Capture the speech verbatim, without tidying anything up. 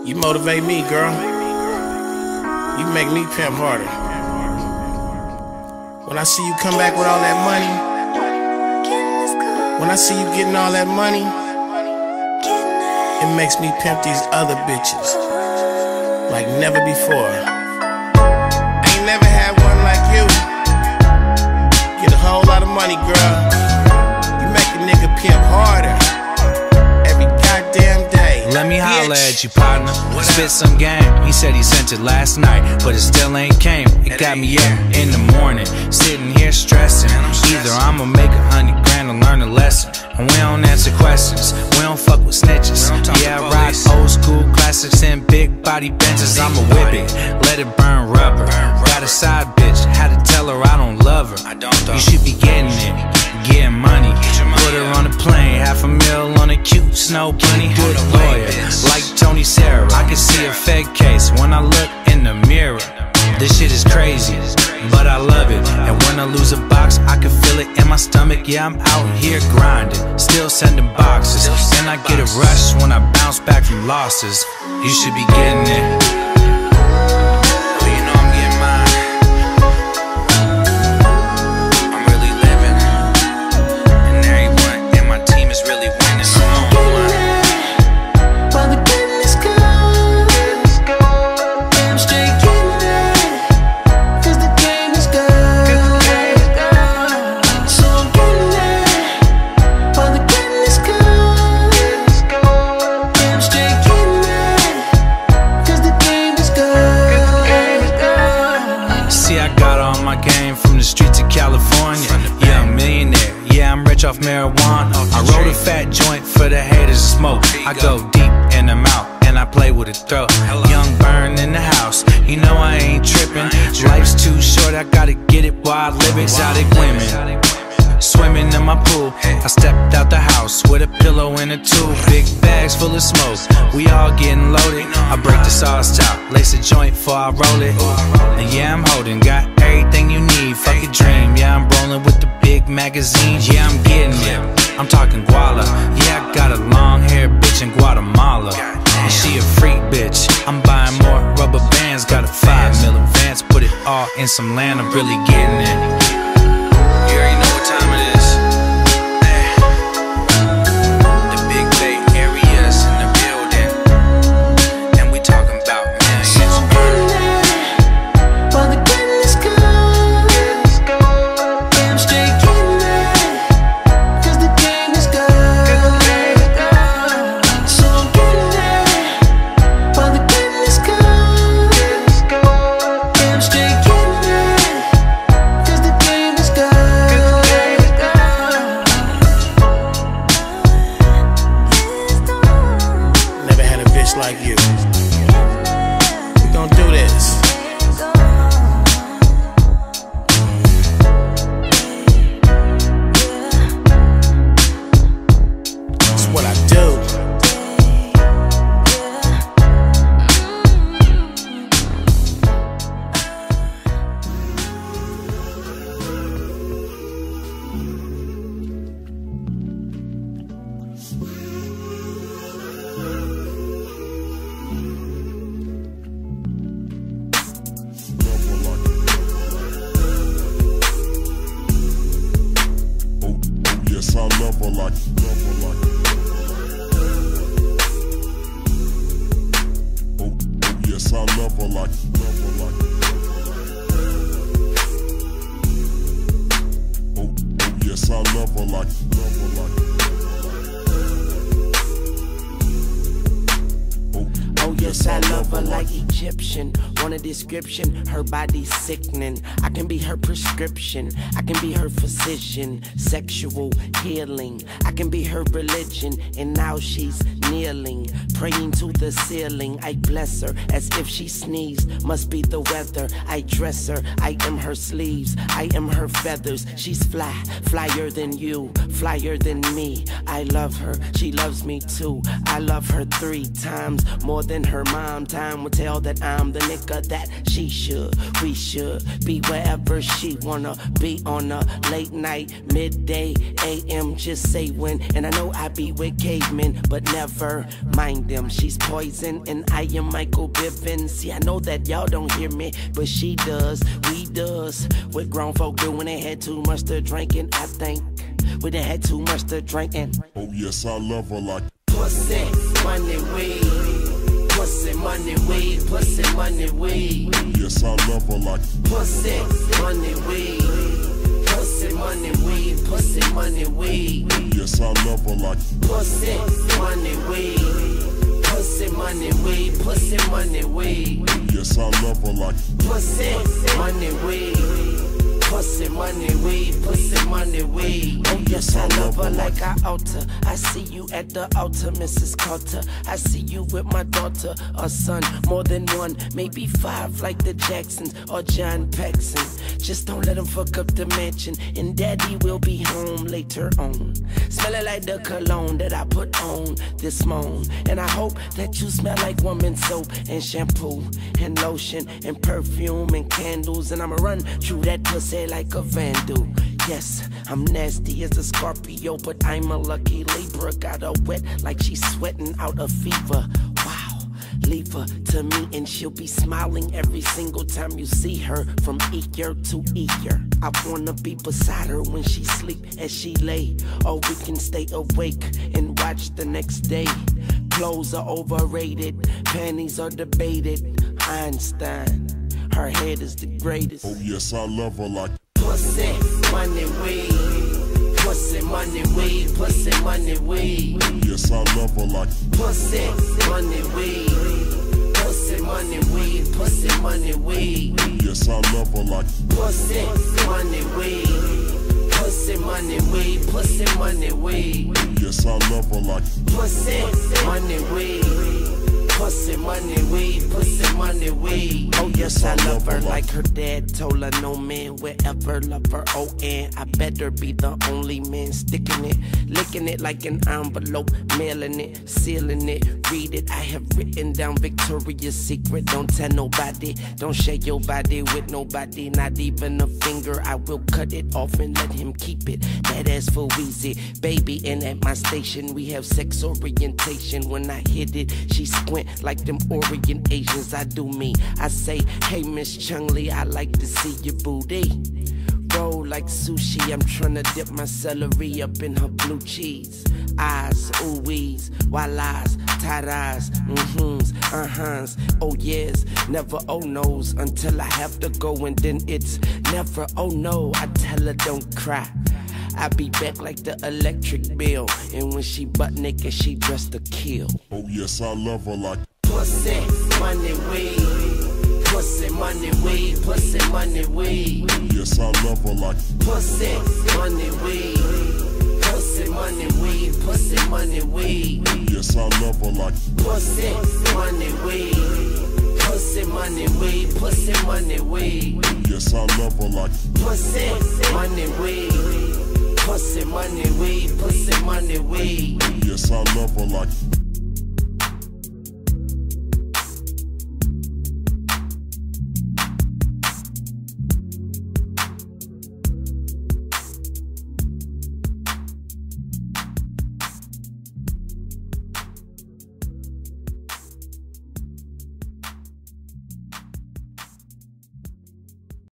You motivate me, girl. You make me pimp harder. When I see you come back with all that money, when I see you getting all that money, it makes me pimp these other bitches like never before. I ain't never had one like you. Get a whole lot of money, girl. You make a nigga pimp harder every goddamn day. Let me holler at you, partner. Spit some game. He said he sent it last night, but it still ain't came. It got me up in the morning, sitting here stressing. Either I'ma make a hundred grand or learn a lesson. And we don't answer questions, we don't fuck with snitches. Yeah, I ride old school classics and big body benches. I'ma whip it, let it burn rubber. Got a side bitch, had to tell her I don't love her. You should be getting it, getting money. Put her on a plane, half a mil on a cute snow bunny. Good lawyer, like Tony Sarah. I can see a fake case when I look in the mirror. This shit is crazy, but I love it. And when I lose a box, I can feel it in my stomach. Yeah, I'm out here grinding, still sending boxes. And I get a rush when I bounce back from losses. You should be getting it. Off marijuana, I roll a fat joint for the haters to smoke. I go deep in the mouth and I play with the throat. Young burn in the house, you know I ain't tripping. Life's too short, I gotta get it while I live. Exotic women swimming in my pool. I stepped out the house with a pillow and a tube. Big bags full of smoke, we all getting loaded. I break the sauce top, lace a joint before I roll it. And yeah, I'm holding, got everything you need. Fuck a dream, yeah, I'm rolling with the big magazine. Yeah, I'm getting it, I'm talking guala. Yeah, I got a long hair bitch in Guatemala, and she a freak bitch. I'm buying more rubber bands, got a five mil advance. Put it all in some land, I'm really getting it. You already know what time it is. Hey. The Big Bay areas in the building, and we talking about millions. So in there, while the goodness goes, I'm straight getting there, cause the game is good. So in there, while the goodness goes, I'm straight getting there, cause the game is good. Never had a bitch like you. We gon' do this. It's what I do. I love her like, love her like. Oh, oh yes, I love her like, love her like. Oh, oh yes, I love her like, love her like. Oh yes, I love her like Egyptian. Want a description, her body's sickening. I can be her prescription, I can be her physician. Sexual healing, I can be her religion. And now she's kneeling, praying to the ceiling. I bless her as if she sneezed, must be the weather. I dress her, I am her sleeves, I am her feathers. She's fly, flyer than you, flyer than me. I love her, she loves me too. I love her three times more than her mom. Time will tell that that I'm the nigga that she should. We should be wherever she wanna be on a late night, midday, A M, just say when. And I know I be with cavemen, but never mind them. She's poison and I am Michael Bivins. See, I know that y'all don't hear me, but she does, we does. What grown folk do when they had too much to drink, and I think we done had too much to drink. And oh yes, I love her like pussy, money, weed. Pussy, money, weed. Pussy, money, weed. oh yes, I love her like Pussy, money, weed. Pussy, money, weed. Pussy, money, weed. oh yes, I love her like Pussy, money, weed. Pussy, money, weed. Pussy, money, weed. oh yes, I love her like Pussy, money, weed. Pussy, money, weed, pussy, money, weed. Oh yes, I love her like I ought to. I see you at the altar, Missus Carter. I see you with my daughter or son, more than one, maybe five, like the Jacksons or John Paxson. Just don't let him fuck up the mansion, and daddy will be home later on. Smelling like the cologne that I put on this morning. And I hope that you smell like woman soap and shampoo and lotion and perfume and candles. And I'ma run through that pussy like a vandal. Yes, I'm nasty as a Scorpio, but I'm a lucky Libra. Got her wet like she's sweating out a fever. Wow, leave her to me and she'll be smiling every single time you see her, from ear to ear. I wanna be beside her when she sleep as she lay, or we can stay awake and watch the next day. Clothes are overrated, panties are debated. Einstein, her head is the greatest. oh yes, I love her like Pussy, money, weed. Pussy, money, weed. Pussy, money, weed. oh yes, I love her like Pussy, money, weed. Pussy, money, weed. Pussy, money, weed. oh yes, I love her like Pussy, money, weed. Pussy, money, weed. Pussy, money, weed. oh yes, I love her like Pussy, money, weed. Pussy, money, weed, pussy, money, weed. Oh yes, I love her like her dad told her, no man will ever love her. Oh, and I better be the only man sticking it, licking it like an envelope, mailing it, sealing it, read it. I have written down Victoria's Secret. Don't tell nobody, don't share your body with nobody, not even a finger. I will cut it off and let him keep it. That ass for Weezy, baby. And at my station we have sex orientation. When I hit it, she squint like them Orient Asians. I do me, I say, hey Miss Chung-Lee, I like to see your booty roll like sushi. I'm tryna dip my celery up in her blue cheese. Eyes, ooh-wees, wallahs, tadas, mm-hms, uh-huhs, oh yes, never oh no's until I have to go, and then it's never oh no. I tell her don't cry, I be back like the electric bill, and when she butt naked, she dressed to kill. oh yes, I love her like Pussy, money, weed. Pussy, money, weed. Pussy, money, weed. oh yes, I love her like Pussy, money, weed. Pussy, money, weed. Pussy, money, weed. oh yes, I love her like Pussy, money, weed. Pussy, money, weed. Pussy, money, weed. oh yes, I love her like Pussy, money, weed. Pussy, money, weed. Pussy, money, weed. oh yes, I love her like